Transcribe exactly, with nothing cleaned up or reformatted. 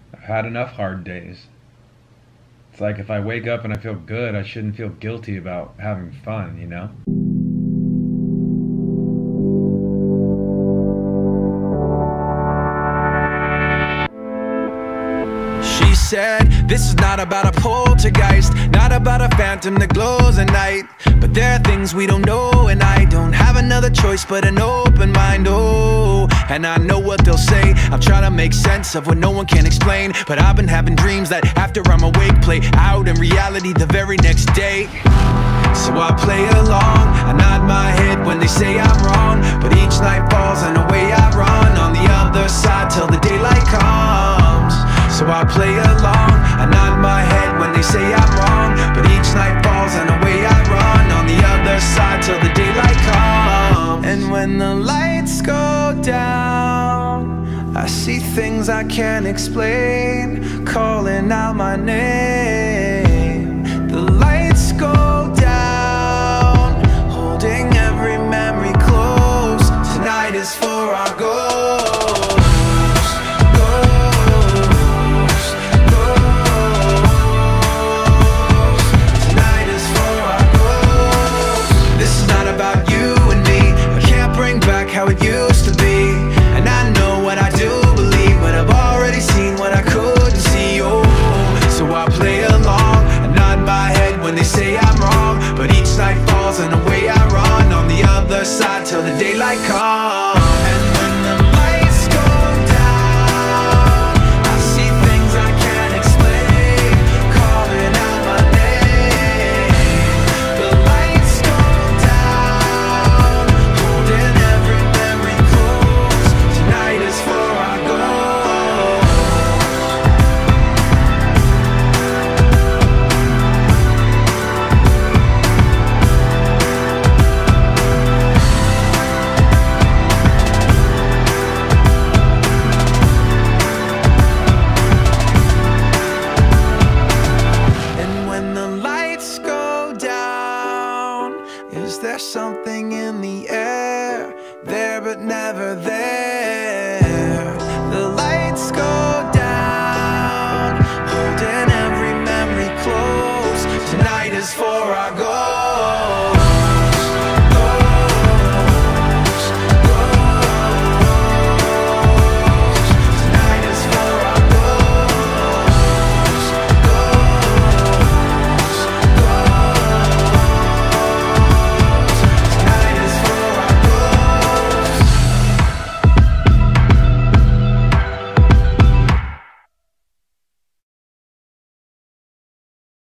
I've had enough hard days. It's like if I wake up and I feel good, I shouldn't feel guilty about having fun, you know? She said, this is not about a poltergeist, not about a phantom that glows at night. But there are things we don't know, and I don't have another choice but an open mind, oh. And I know what they'll say, I'm trying to make sense of what no one can explain. But I've been having dreams that after I'm awake play out in reality the very next day. So I play along, I nod my head when they say I'm wrong. But each night falls and away I run on the other side till the daylight comes. So I play along, I nod my head when they say I'm wrong. But each night falls and away I run on the other side till the daylight comes. And when the lights go down, I see things I can't explain, calling out my name. The lights go down, holding every memory close. Tonight is for our goal.